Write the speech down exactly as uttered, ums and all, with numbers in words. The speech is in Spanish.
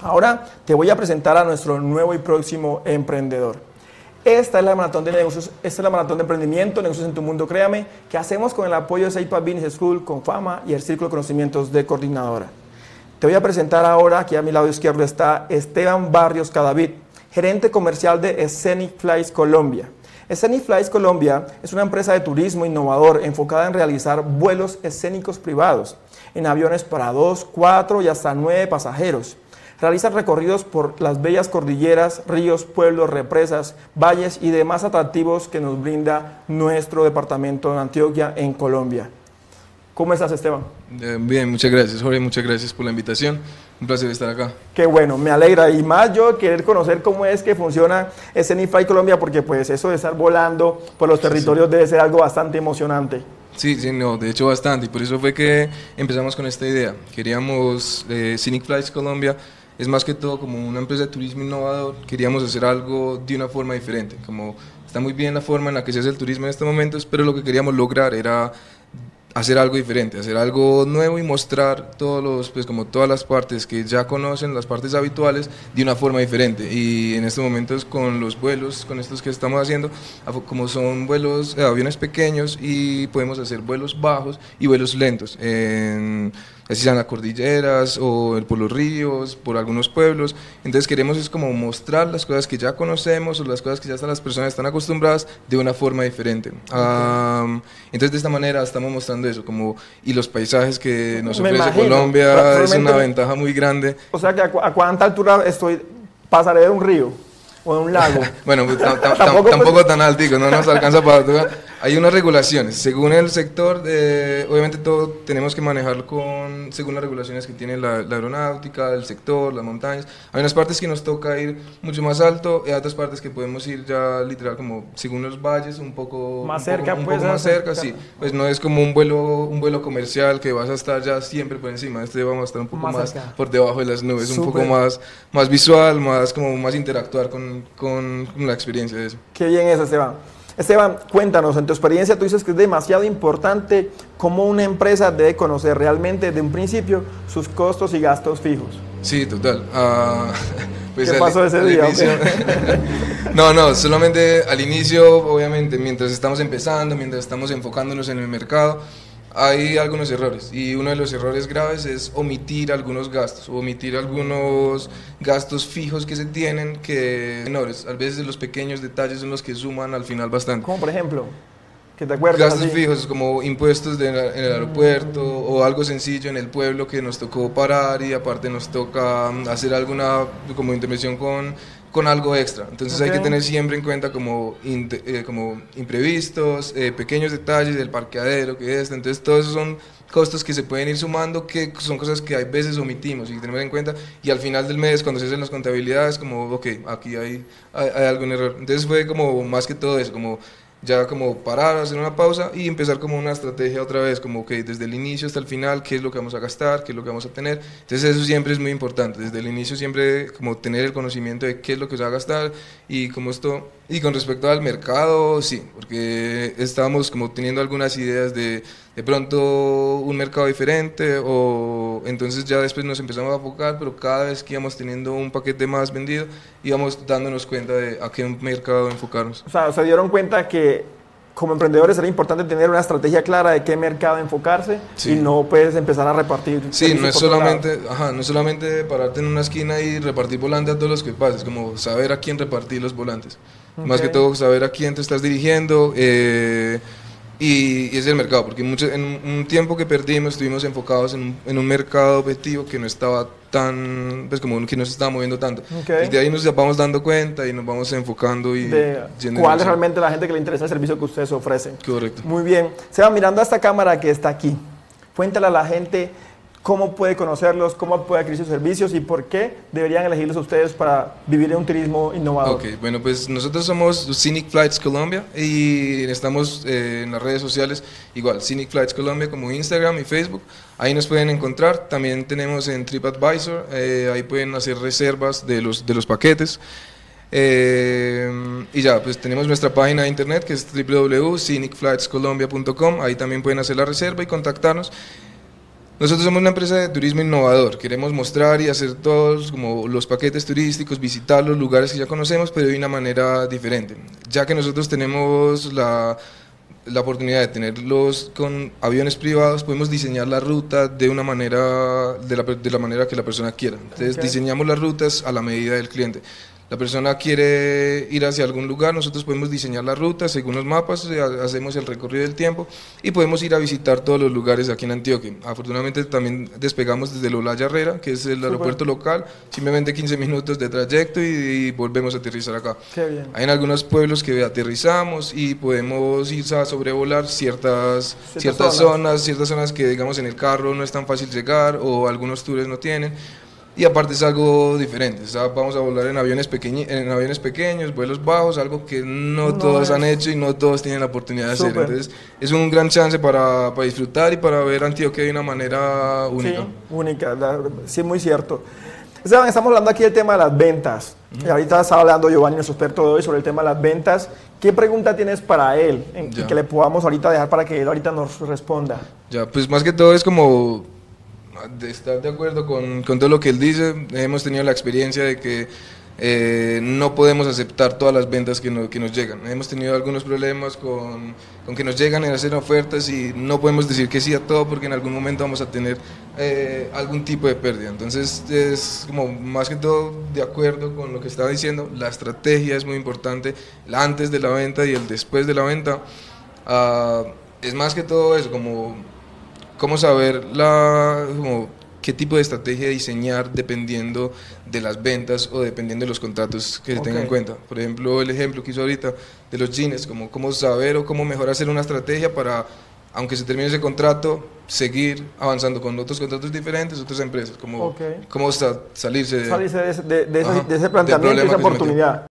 Ahora te voy a presentar a nuestro nuevo y próximo emprendedor. Esta es la maratón de negocios, esta es la maratón de emprendimiento, negocios en tu mundo, créame, que hacemos con el apoyo de Seipa Business School, con Fama y el Círculo de Conocimientos de Coordinadora. Te voy a presentar ahora, aquí a mi lado izquierdo está Esteban Barrios Cadavid, gerente comercial de Scenic Flights Colombia. Scenic Flights Colombia es una empresa de turismo innovador enfocada en realizar vuelos escénicos privados en aviones para dos, cuatro y hasta nueve pasajeros. Realiza recorridos por las bellas cordilleras, ríos, pueblos, represas, valles y demás atractivos que nos brinda nuestro departamento de Antioquia en Colombia. ¿Cómo estás, Esteban? Eh, bien, muchas gracias, Jorge, muchas gracias por la invitación. Un placer estar acá. Qué bueno, me alegra. Y más yo querer conocer cómo es que funciona Scenic Flights Colombia, porque pues eso de estar volando por los territorios sí, sí. debe ser algo bastante emocionante. Sí, sí, no, de hecho bastante. Y por eso fue que empezamos con esta idea. Queríamos, eh, Scenic Flights Colombia es más que todo como una empresa de turismo innovador. Queríamos hacer algo de una forma diferente. Como está muy bien la forma en la que se hace el turismo en estos momentos, pero lo que queríamos lograr era hacer algo diferente, hacer algo nuevo y mostrar todos los, pues como todas las partes que ya conocen, las partes habituales, de una forma diferente. Y en estos momentos con los vuelos, con estos que estamos haciendo, como son vuelos, eh, aviones pequeños, y podemos hacer vuelos bajos y vuelos lentos, en, así sean las cordilleras o por los ríos, por algunos pueblos. Entonces queremos es como mostrar las cosas que ya conocemos o las cosas que ya están, las personas están acostumbradas de una forma diferente. Okay. Um, entonces de esta manera estamos mostrando eso, como, y los paisajes que nos ofrece imagino, Colombia es una ventaja muy grande. O sea que a, cu a cuánta altura estoy, pasaré de un río o de un lago. Bueno, pues, tampoco, tampoco tan altico, no nos alcanza para... Hay unas regulaciones, según el sector, de, obviamente todo tenemos que manejarlo con, según las regulaciones que tiene la, la aeronáutica, el sector, las montañas. Hay unas partes que nos toca ir mucho más alto, y hay otras partes que podemos ir ya literal como según los valles, un poco más un cerca, poco, un pues, poco más cerca, sí. Pues no es como un vuelo, un vuelo comercial que vas a estar ya siempre por encima. Este vamos a estar un poco más, más por debajo de las nubes, Super. un poco más, más visual, más como más interactuar con, con, con la experiencia de eso. Qué bien eso, Esteban. Esteban, cuéntanos, en tu experiencia tú dices que es demasiado importante cómo una empresa debe conocer realmente de un principio sus costos y gastos fijos. Sí, total. Uh, pues ¿Qué pasó ese día? Inicio, no, no, solamente al inicio, obviamente, mientras estamos empezando, mientras estamos enfocándonos en el mercado, hay algunos errores, y uno de los errores graves es omitir algunos gastos, omitir algunos gastos fijos que se tienen, que menores. A veces los pequeños detalles son los que suman al final bastante. ¿Cómo por ejemplo? ¿Que te acuerdas? Gastos así? fijos como impuestos de, en el aeropuerto, mm. o algo sencillo en el pueblo que nos tocó parar y aparte nos toca hacer alguna como intervención con... con algo extra. Entonces okay. hay que tener siempre en cuenta como, in, eh, como imprevistos, eh, pequeños detalles del parqueadero, que es, entonces todos esos son costos que se pueden ir sumando, que son cosas que hay veces omitimos y que tenemos en cuenta, y al final del mes cuando se hacen las contabilidades como, ok, aquí hay, hay, hay algún error. Entonces fue como más que todo eso, como ya como parar, hacer una pausa y empezar como una estrategia otra vez, como que desde el inicio hasta el final, qué es lo que vamos a gastar, qué es lo que vamos a tener. Entonces eso siempre es muy importante, desde el inicio siempre como tener el conocimiento de qué es lo que se va a gastar y cómo esto. Y con respecto al mercado, sí, porque estábamos como teniendo algunas ideas de de pronto un mercado diferente, o entonces ya después nos empezamos a enfocar, pero cada vez que íbamos teniendo un paquete más vendido, íbamos dándonos cuenta de a qué mercado enfocarnos. O sea, se dieron cuenta que como emprendedores era importante tener una estrategia clara de qué mercado enfocarse, sí. y no puedes empezar a repartir. Sí, no es, solamente, ajá, no es solamente pararte en una esquina y repartir volantes a todos los que pases, como saber a quién repartir los volantes. Okay. Más que todo saber a quién te estás dirigiendo, eh, y, y es el mercado, porque mucho, en un tiempo que perdimos estuvimos enfocados en un, en un mercado objetivo que no estaba tan, pues como que no se estaba moviendo tanto. Okay. Y de ahí nos vamos dando cuenta y nos vamos enfocando y de cuál es realmente la gente que le interesa el servicio que ustedes ofrecen. Correcto. Muy bien. Se va mirando a esta cámara que está aquí. Cuéntale a la gente cómo puede conocerlos, cómo puede adquirir sus servicios y por qué deberían elegirlos a ustedes para vivir en un turismo innovador. Ok, bueno, pues nosotros somos Scenic Flights Colombia y estamos eh, en las redes sociales igual, Scenic Flights Colombia, como Instagram y Facebook. Ahí nos pueden encontrar. También tenemos en TripAdvisor, eh, ahí pueden hacer reservas de los, de los paquetes. Eh, y ya, pues tenemos nuestra página de internet que es w w w punto scenic flights colombia punto com. Ahí también pueden hacer la reserva y contactarnos. Nosotros somos una empresa de turismo innovador, queremos mostrar y hacer todos como los paquetes turísticos, visitar los lugares que ya conocemos, pero de una manera diferente, ya que nosotros tenemos la, la oportunidad de tenerlos con aviones privados, podemos diseñar la ruta de una manera, de la, de la manera que la persona quiera. Entonces okay. diseñamos las rutas a la medida del cliente. La persona quiere ir hacia algún lugar, nosotros podemos diseñar la ruta según los mapas, hacemos el recorrido del tiempo y podemos ir a visitar todos los lugares aquí en Antioquia. Afortunadamente también despegamos desde el Olaya Herrera, que es el Super. aeropuerto local, simplemente quince minutos de trayecto y, y volvemos a aterrizar acá. Qué bien. Hay en algunos pueblos que aterrizamos y podemos ir a sobrevolar ciertas, ciertas, ciertas zonas. zonas, ciertas zonas que digamos en el carro no es tan fácil llegar o algunos tours no tienen. Y aparte es algo diferente, o sea, vamos a volar en aviones, pequeñi en aviones pequeños, vuelos bajos, algo que no, no todos es. han hecho y no todos tienen la oportunidad de Super. hacer. Entonces es un gran chance para, para disfrutar y para ver Antioquia de una manera única. Sí, única, la, sí, muy cierto. Esteban, estamos hablando aquí del tema de las ventas. Uh-huh. Y ahorita estaba hablando Giovanni, nuestro experto de hoy, sobre el tema de las ventas. ¿Qué pregunta tienes para él en, y que le podamos ahorita dejar para que él ahorita nos responda? Ya, pues más que todo es como... de estar de acuerdo con, con todo lo que él dice. Hemos tenido la experiencia de que eh, no podemos aceptar todas las ventas que, no, que nos llegan. Hemos tenido algunos problemas con, con que nos llegan a hacer ofertas y no podemos decir que sí a todo porque en algún momento vamos a tener eh, algún tipo de pérdida. Entonces es como más que todo de acuerdo con lo que estaba diciendo. La estrategia es muy importante, el antes de la venta y el después de la venta. Uh, es más que todo eso, como cómo saber la, como, qué tipo de estrategia diseñar dependiendo de las ventas o dependiendo de los contratos que se okay. tengan en cuenta. Por ejemplo, el ejemplo que hizo ahorita de los jeans, como cómo saber o cómo mejor hacer una estrategia para, aunque se termine ese contrato, seguir avanzando con otros contratos diferentes, otras empresas, como okay. cómo sa salirse de, salirse de, de, de, ese, de ese planteamiento, de esa oportunidad.